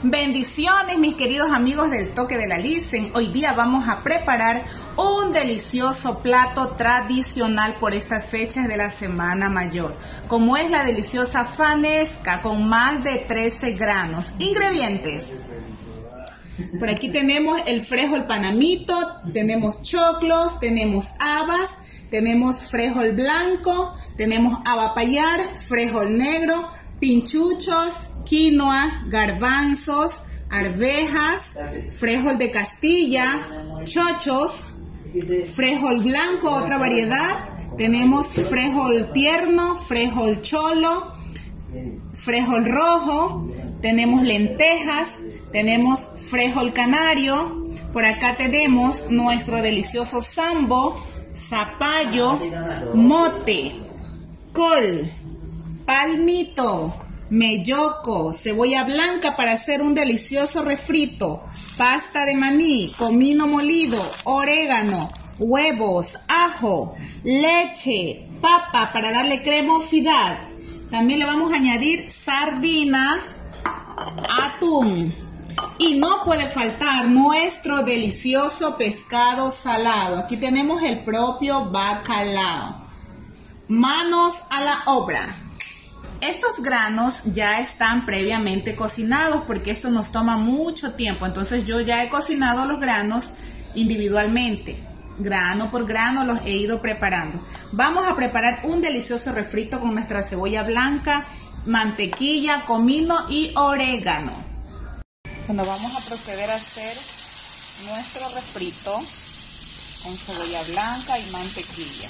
Bendiciones, mis queridos amigos del Toque de la Licen. Hoy día vamos a preparar un delicioso plato tradicional por estas fechas de la Semana Mayor, como es la deliciosa fanesca con más de 13 granos. Ingredientes. Por aquí tenemos el frijol panamito, tenemos choclos, tenemos habas, tenemos frijol blanco, tenemos haba payar, frijol negro, pinchuchos, quinoa, garbanzos, arvejas, frijol de Castilla, chochos, frijol blanco, otra variedad, tenemos frijol tierno, frijol cholo, frijol rojo, tenemos lentejas, tenemos frijol canario, por acá tenemos nuestro delicioso sambo, zapallo, mote, col, palmito, melloco, cebolla blanca para hacer un delicioso refrito, pasta de maní, comino molido, orégano, huevos, ajo, leche, papa para darle cremosidad. También le vamos a añadir sardina, atún. Y no puede faltar nuestro delicioso pescado salado. Aquí tenemos el propio bacalao. Manos a la obra. Estos granos ya están previamente cocinados porque esto nos toma mucho tiempo. Entonces yo ya he cocinado los granos individualmente. Grano por grano los he ido preparando. Vamos a preparar un delicioso refrito con nuestra cebolla blanca, mantequilla, comino y orégano. Bueno, vamos a proceder a hacer nuestro refrito con cebolla blanca y mantequilla.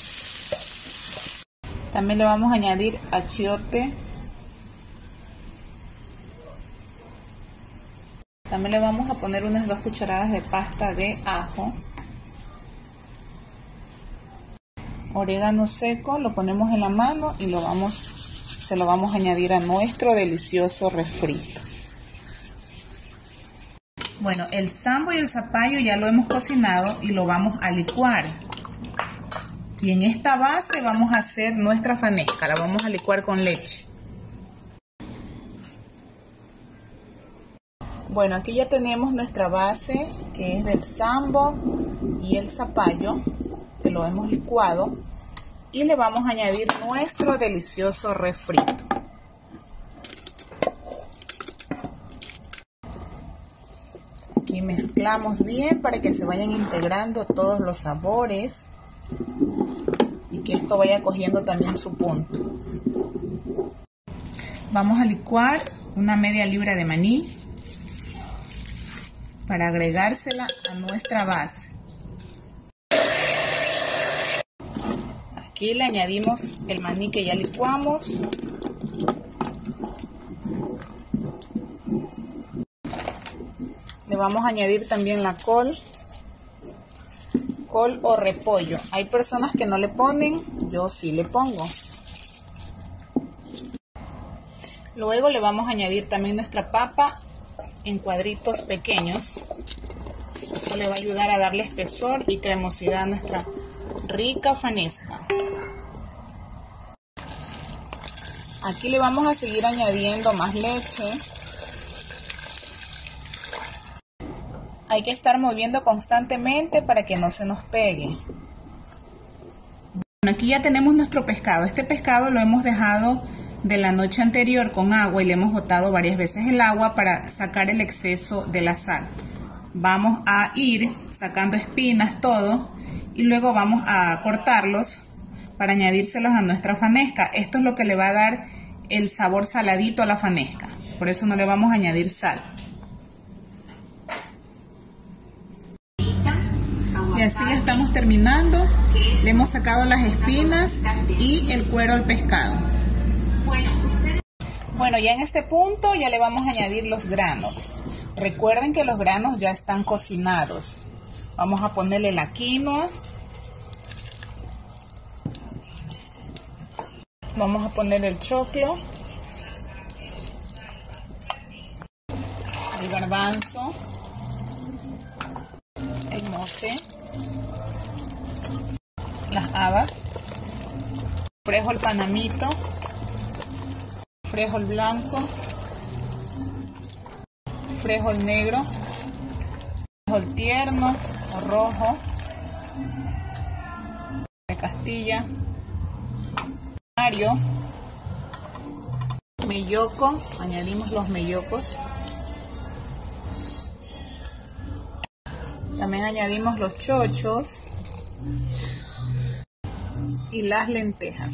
También le vamos a añadir achiote. También le vamos a poner unas 2 cucharadas de pasta de ajo. Orégano seco, lo ponemos en la mano y se lo vamos a añadir a nuestro delicioso refrito. Bueno, el sambo y el zapallo ya lo hemos cocinado y lo vamos a licuar. Y en esta base vamos a hacer nuestra fanesca, la vamos a licuar con leche. Bueno, aquí ya tenemos nuestra base, que es del sambo y el zapallo, que lo hemos licuado. Y le vamos a añadir nuestro delicioso refrito. Aquí mezclamos bien para que se vayan integrando todos los sabores y que esto vaya cogiendo también su punto. Vamos a licuar una media libra de maní para agregársela a nuestra base. Aquí le añadimos el maní que ya licuamos. Le vamos a añadir también la col o repollo. Hay personas que no le ponen, yo sí le pongo. Luego le vamos a añadir también nuestra papa en cuadritos pequeños. Esto le va a ayudar a darle espesor y cremosidad a nuestra rica fanesca. Aquí le vamos a seguir añadiendo más leche. Hay que estar moviendo constantemente para que no se nos pegue. Bueno, aquí ya tenemos nuestro pescado. Este pescado lo hemos dejado de la noche anterior con agua y le hemos botado varias veces el agua para sacar el exceso de la sal. Vamos a ir sacando espinas, todo, y luego vamos a cortarlos para añadírselos a nuestra fanesca. Esto es lo que le va a dar el sabor saladito a la fanesca. Por eso no le vamos a añadir sal. Y así ya estamos terminando. Le hemos sacado las espinas y el cuero al pescado. Bueno, ya en este punto ya le vamos a añadir los granos. Recuerden que los granos ya están cocinados. Vamos a ponerle la quinoa. Vamos a poner el choclo. El garbanzo. El mote. Las habas, frijol panamito, frijol blanco, frijol negro, frijol tierno o rojo, de Castilla, mario, melloco, añadimos los mellocos. También añadimos los chochos y las lentejas.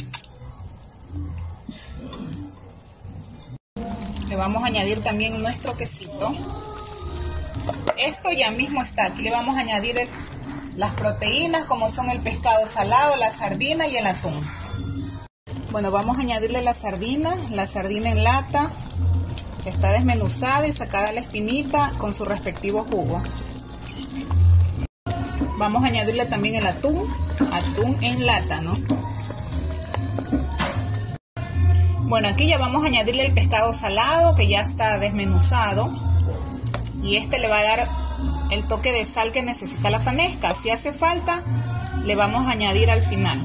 Le vamos a añadir también nuestro quesito. Esto ya mismo está. Aquí le vamos a añadir las proteínas como son el pescado salado, la sardina y el atún. Bueno, vamos a añadirle la sardina en lata, que está desmenuzada y sacada la espinita con su respectivo jugo. Vamos a añadirle también el atún en lata, ¿no? Bueno, aquí ya vamos a añadirle el pescado salado, que ya está desmenuzado. Y este le va a dar el toque de sal que necesita la fanesca. Si hace falta, le vamos a añadir al final.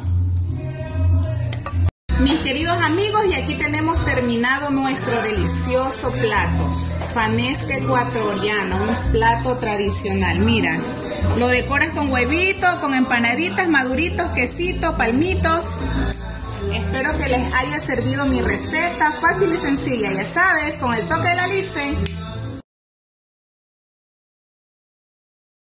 Mis queridos amigos, y aquí tenemos terminado nuestro delicioso plato. Fanesca ecuatoriana, un plato tradicional. Mira, lo decoras con huevito, con empanaditas, maduritos, quesito, palmitos. Espero que les haya servido mi receta, fácil y sencilla, ya sabes, con el toque de la Lice.